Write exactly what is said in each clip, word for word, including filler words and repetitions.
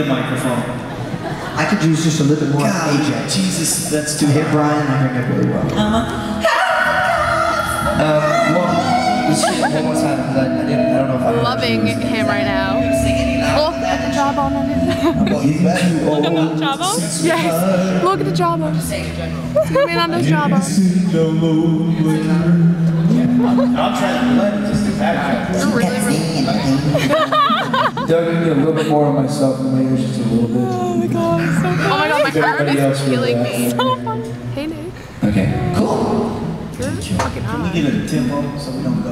microphone. I could use just a little bit more God, A J. Jesus, that's too I hit hard. Brian, I heard that really well. Um, well, let's see it one more time because I, I didn't. I don't know if I. Loving him right now. Look at the jawbone on him. Look at the jawbone? Yes. Look at the jawbone. Zoom in on the jawbone. I'm trying to blend just the back. Doug, I need a little bit more of myself in my ears, just a little bit. Oh my god, so funny. Oh my god, my heart is killing me. So funny. Hey, Nick. Okay, cool. You're fucking hot. Can we get a tempo so we don't go?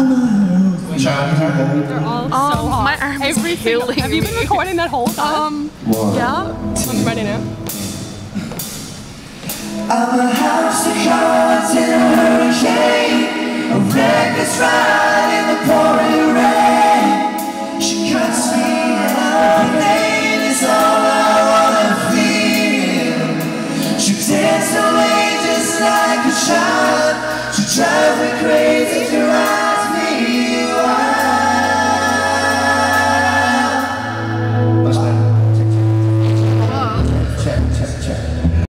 They're all so hot. My arm is Every single, killing have you been me. recording that whole time? Um, One. yeah. I'm ready now. I'm a house of cards in a hurricane, a reckless ride